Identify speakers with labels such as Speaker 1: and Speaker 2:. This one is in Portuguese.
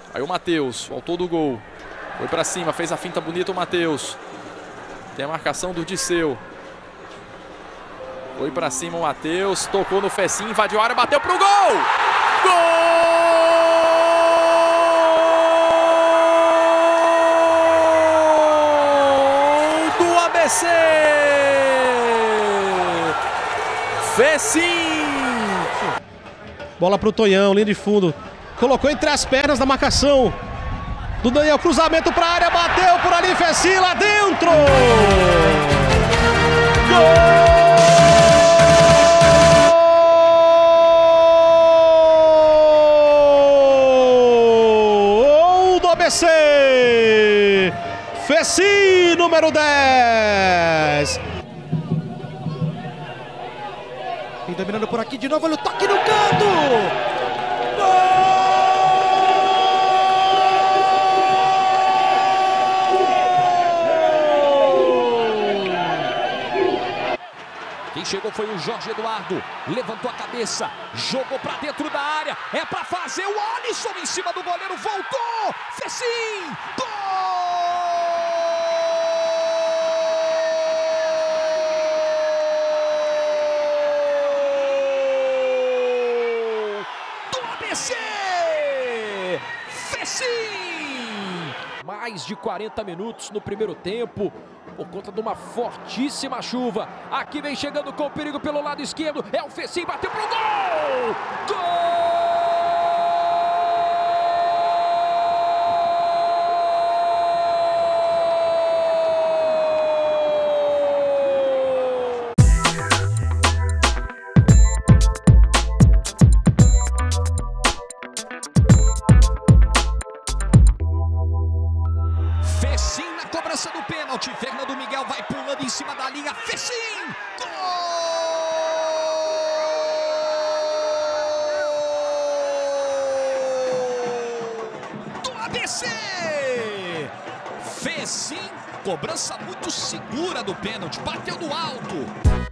Speaker 1: Aí o Matheus, o autor do gol. Foi pra cima, fez a finta bonita o Matheus. Tem a marcação do Disseu. Foi pra cima o Matheus, tocou no Fecim, invadiu a área, bateu pro gol! Gol do ABC! Fecim!
Speaker 2: Bola pro Tonhão, linha de fundo. Colocou entre as pernas da marcação do Daniel, cruzamento pra área, bateu por ali, Fecim lá dentro! Gol do ABC! Fecim, número 10!
Speaker 3: Vem dominando por aqui de novo, olha o toque no canto!
Speaker 4: Quem chegou foi o Jorge Eduardo, levantou a cabeça, jogou pra dentro da área, é pra fazer o Alisson em cima do goleiro, voltou, Fecim, gol! Do ABC, Fecim! Mais de 40 minutos no primeiro tempo, por conta de uma fortíssima chuva. Aqui vem chegando com perigo pelo lado esquerdo. É o Fecim, bateu pro gol! Gol! Fecim na cobrança do pênalti. Fernando Miguel vai pulando em cima da linha. Fecim! Gol! Do ABC! Fecim, cobrança muito segura do pênalti. Bateu no alto.